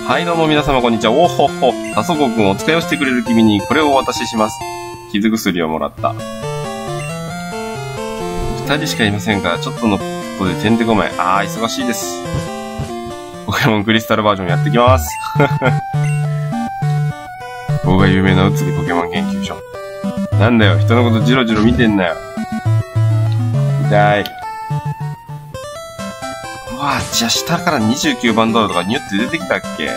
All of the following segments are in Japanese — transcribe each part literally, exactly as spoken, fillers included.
はい、どうも皆様こんにちは。おほほ。タソコ君お使いをしてくれる君にこれをお渡しします。傷薬をもらった。二人しかいませんから、ちょっとのことでてんてこまい。あー、忙しいです。ポケモンクリスタルバージョンやってきます。ここが有名なうつりポケモン研究所。なんだよ、人のことジロジロ見てんなよ。痛い。うわぁ、じゃあ下からにじゅうきゅうばんドルとかニュって出てきたっけ？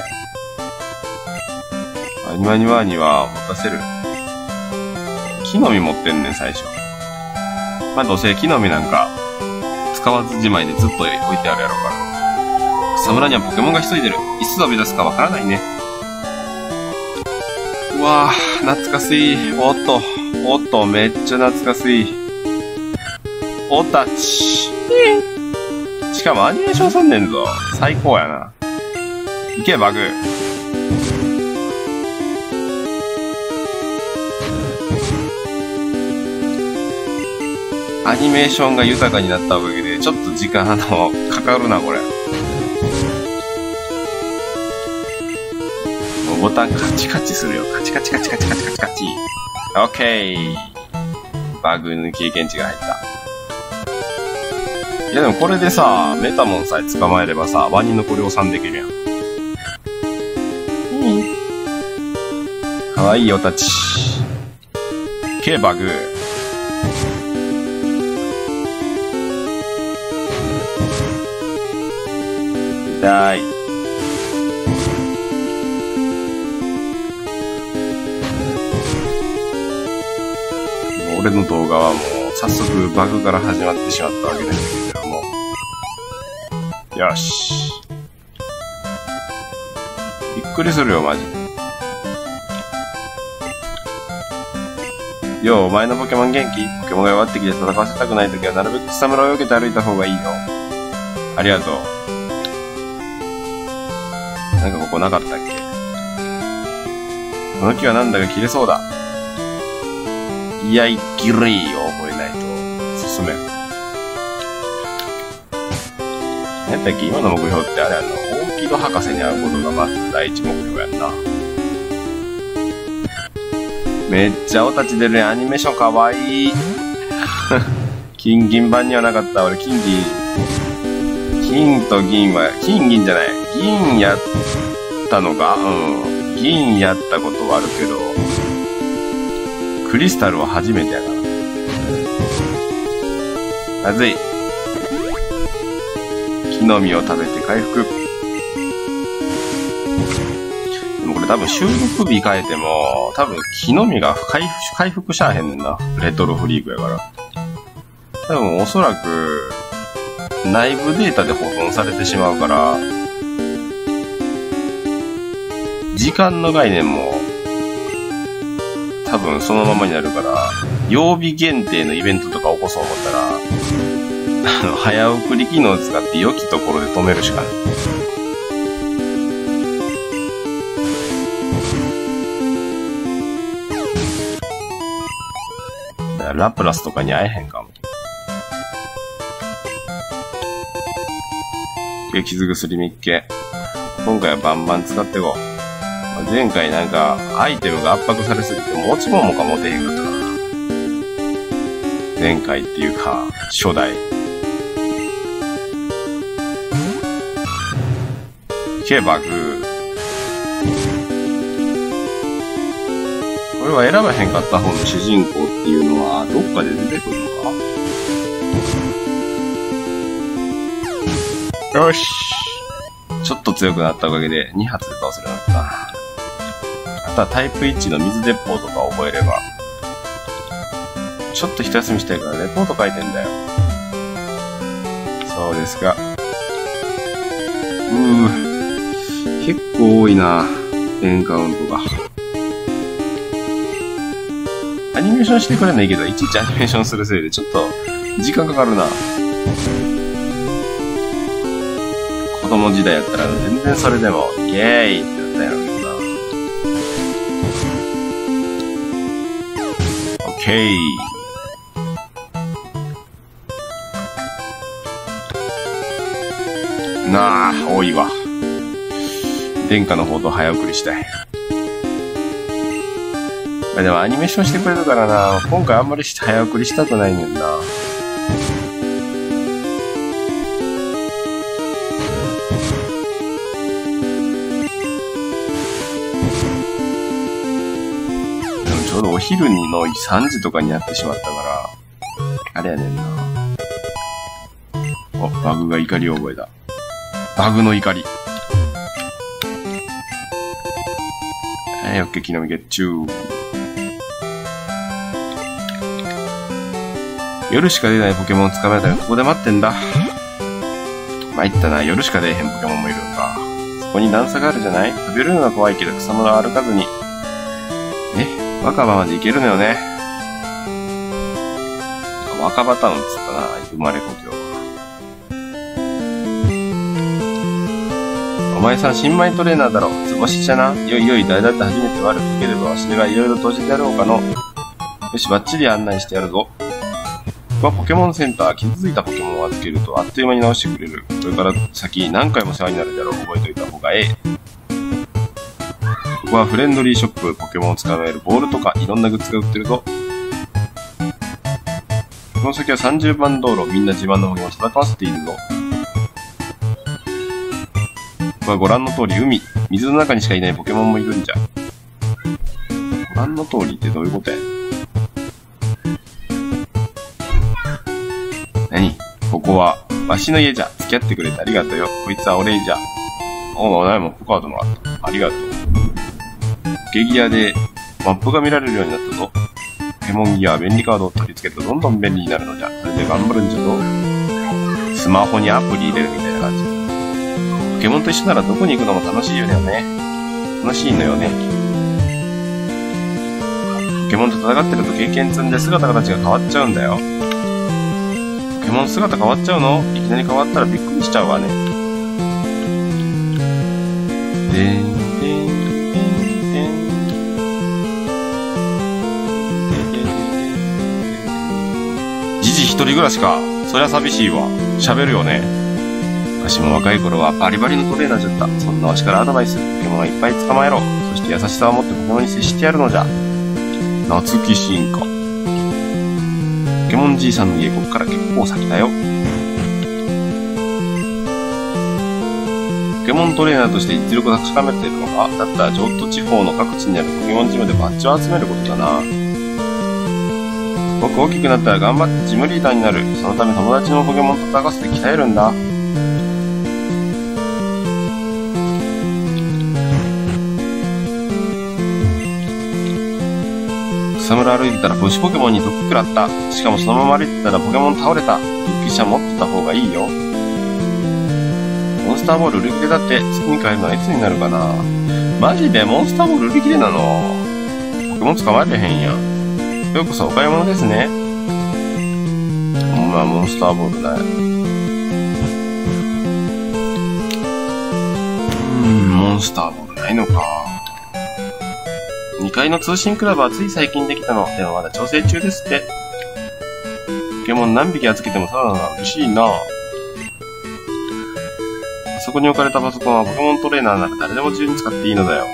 アニマニワーには持たせる。木の実持ってんねん、最初。まあ、どうせ木の実なんか、使わずじまいでずっと置いてあるやろうから。草むらにはポケモンが潜いでる。いつ飛び出すかわからないね。うわぁ、懐かしい。おっと、おっと、めっちゃ懐かしい。おたち。しかもアニメーションさんねんぞ。最高やな。いけ、バグ。アニメーションが豊かになったおかげで、ちょっと時間、あの、かかるな、これ。もうボタンカチカチするよ。カチカチカチカチカチカチカチ。オッケー。バグの経験値が入った。いやでもこれでさ、メタモンさえ捕まえればさ、ワニの子量産できるやん。かわいいよたち。K バグ。痛い。俺の動画はもう早速バグから始まってしまったわけですけれども。よし。びっくりするよ、マジで。よう、お前のポケモン元気？ポケモンが弱ってきて戦わせたくないときはなるべく草むらを避けて歩いた方がいいよ。ありがとう。なんかここなかったっけ？この木はなんだか切れそうだ。いやいきれいを覚えないと進めん。なんだっけ、今の目標ってあれやんの、オーキッド博士に会うことがまず第一目標やんな。めっちゃおたち出るね。アニメーションかわいい。金銀版にはなかった。俺金銀、金と銀は、金銀じゃない。銀やったのか？うん。銀やったことはあるけど、クリスタルは初めてやから。まずい。木の実を食べて回復。でもこれ多分収録日変えても、多分木の実が回復、回復しゃあへんねんな。レトロフリークやから。多分おそらく、内部データで保存されてしまうから、時間の概念も、多分そのままになるから、曜日限定のイベントとか起こそう思ったら、あの、早送り機能を使って良きところで止めるしかない。だからラプラスとかに会えへんかも。傷薬みっけ。今回はバンバン使っていこう。前回なんか、アイテムが圧迫されすぎて、持ち物か持てへんかったからな。前回っていうか、初代。ケバグ。これは選ばへんかった方の主人公っていうのは、どっかで出てくるのか？よし。ちょっと強くなったおかげで、に発で倒せるようになった。あとはタイプいちの水鉄砲とか覚えれば。ちょっと一休みしたいからレポート書いてんだよ。そうですか。うー。結構多いな。エンカウントが。アニメーションしてくれないけど、いちいちアニメーションするせいでちょっと時間かかるな。子供時代やったら全然それでもイエーイってなったやろうけどな。オッケー。なあ、多いわ。 殿下の報道早送りしたい。まあでもアニメーションしてくれるからな、今回あんまり早送りしたくないねんな。でもちょうどお昼のさんじとかになってしまったから、あれやねんな。お、バグが怒りを覚えた。バグの怒り。はい、オッケー、木の実ゲッチュー。夜しか出ないポケモンを捕まえたらここで待ってんだ。参ったな、夜しか出えへんポケモンもいるんか。そこに段差があるじゃない？飛べるのは怖いけど草むらは歩かずに。え、若葉まで行けるのよね。若葉タウンっつったな、生まれ故郷。お前さん、新米トレーナーだろ。図星じゃな。よいよい、誰だって初めて悪くければ、わしがいろいろと教えてやろうかの。よし、バッチリ案内してやるぞ。ここはポケモンセンター。傷ついたポケモンを預けると、あっという間に直してくれる。それから先、何回も世話になるだろう。覚えておいた方がええ。ここはフレンドリーショップ。ポケモンを捕まえるボールとか、いろんなグッズが売ってるぞ。この先はさんじゅうばん道路。みんな自慢のポケモンを戦わせているぞ。ここはご覧の通り、海。水の中にしかいないポケモンもいるんじゃ。ご覧の通りってどういうことや？何？ここは、わしの家じゃ。付き合ってくれてありがとうよ。こいつはお礼じゃ。おう、お前もポカードもあった。ありがとう。ポケギアで、マップが見られるようになったぞ。ポケモンギアは便利カードを取り付けるとどんどん便利になるのじゃ。それで頑張るんじゃぞ。スマホにアプリ入れるみたいな感じ。ポケモンと一緒ならどこに行くのも楽しいよね。楽しいのよね。ポケモンと戦ってると経験積んで姿形が変わっちゃうんだよ。ポケモン姿変わっちゃうの？いきなり変わったらびっくりしちゃうわね。でんでんでんでん。じじ一人暮らしか。そりゃ寂しいわ。喋るよね。わしも若い頃はバリバリのトレーナーじゃった。そんなわしからアドバイス。ポケモンはいっぱい捕まえろ。そして優しさを持ってポケモンに接してやるのじゃ。夏木進化。ポケモンじいさんの家、ここから結構先だよ。ポケモントレーナーとして実力を高めているのか？だったら、上都地方の各地にあるポケモンジムでバッジを集めることだな。僕大きくなったら頑張ってジムリーダーになる。そのため友達のポケモンと戦わせて鍛えるんだ。草むら歩いてたら星ポケモンに毒食らった。しかもそのまま歩いてたらポケモン倒れた。復帰者持ってた方がいいよ。モンスターボール売り切れだって。月に帰るのはいつになるかな。マジでモンスターボール売り切れなの？ポケモン捕まえれへんやん。ようこそお買い物ですね。ほんまモンスターボールだよ。うーん、モンスターボールないのか。にかいの通信クラブはつい最近できたの。でもまだ調整中ですって。ポケモン何匹預けてもただなら嬉しいな。あそこに置かれたパソコンはポケモントレーナーなら誰でも自由に使っていいのだよ。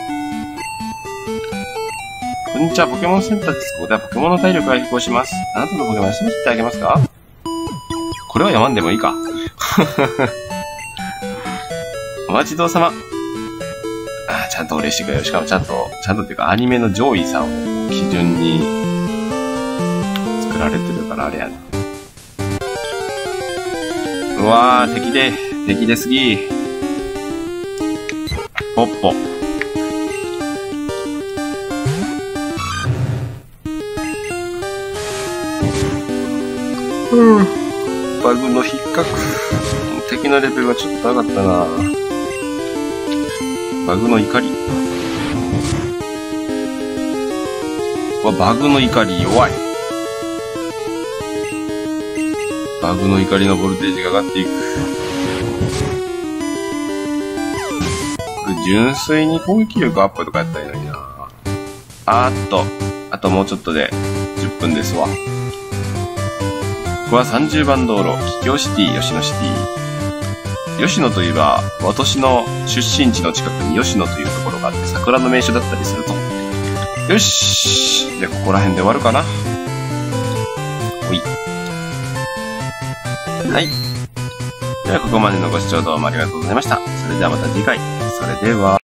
こんにちは、ポケモンセンターです。ここではポケモンの体力が飛行します。あなたのポケモン休ませてあげますか？これは読まんでもいいか。お待ちどうさま。あ、ちゃんとお礼してくれる。しかもちゃんと、ちゃんとっていうかアニメの上位さんを基準に作られてるからあれやな。うわー、敵で、敵ですぎ。ポッポ。うん。バグの引っかく。敵のレベルがちょっと上がったな。バグの怒り。わ、バグの怒り弱い。バグの怒りのボルテージが上がっていく。これ純粋に攻撃力アップとかやったらいいのにな。あーっと、あともうちょっとでじゅっぷんですわ。ここはさんじゅうばん道路、桔梗シティ、吉野シティ。 吉野といえば、私の出身地の近くに吉野というところがあって、桜の名所だったりすると。よし。じゃあ、ここら辺で終わるかな。ほい。はい。では、ここまでのご視聴どうもありがとうございました。それではまた次回。それでは。